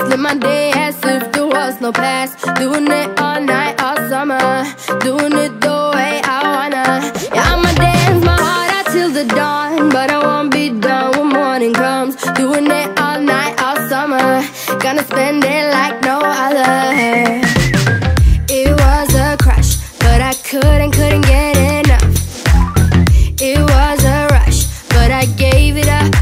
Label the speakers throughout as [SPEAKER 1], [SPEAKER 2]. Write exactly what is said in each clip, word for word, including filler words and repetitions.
[SPEAKER 1] live my day as if there was no past. Doing it all night, all summer, doing it the way I wanna. Yeah, I'ma dance my heart out till the dawn, but I won't be done when morning comes. Doing it all night, all summer, gonna spend it like no other. It was a crush, but I couldn't, couldn't get enough. It was a rush, but I gave it up.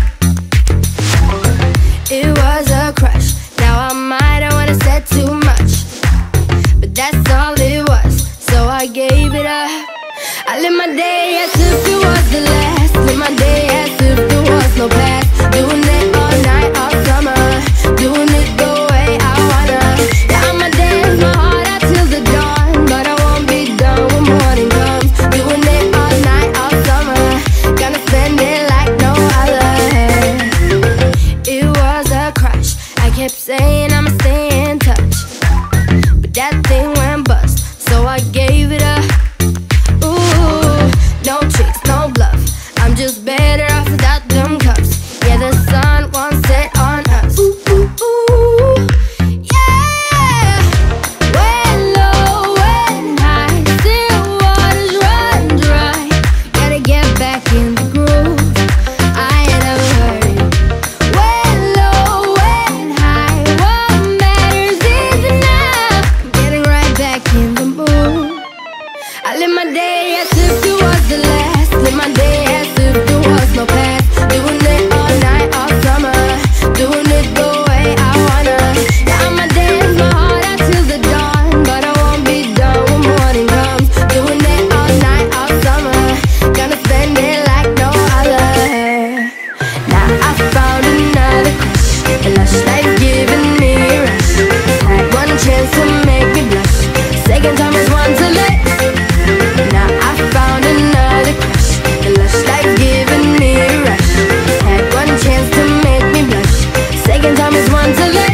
[SPEAKER 1] It was a crush, now I might have wanna said too much, but that's all it was, so I gave it up. I live my day as if it was the last, live my day as if there was no past. Doing it all night, all summer, doing it the way I wanna. Yeah, I'ma dance my heart out till the dawn, but I won't be done when morning comes. Doing it all night, all summer, gonna spend it like no other. It was a crush, I kept saying I'ma stay in touch, but that thing went bust, so I gave it up. Ooh, no tricks, no bluff, I'm just better off without them cups. Yeah, the sun won't set on us. Ooh, ooh, ooh, yeah. When low, when high, still waters run dry. Gotta get back in the groove, I ain't never heard. When low, when high, what matters is now. I'm getting right back in the mood. I live my day as if it was the last, live my day as if there was no past. Doing it all night, all summer, doing it the way I wanna. Yeah, I'ma dance my heart out till the dawn, but I won't be done when morning comes. Doing it all night, all summer, gonna spend it like no other. Now I found another crush, a lush life giving me a rush. Had one chance to make me blush, second time is one to let. Now I found another crush, a lush life giving me a rush. Had one chance to make me blush, second time is one to let.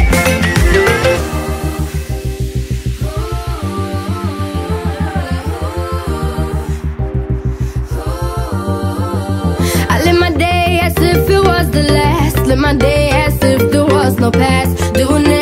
[SPEAKER 1] I live my day as if it was the last, live my day as if there was no past. Doing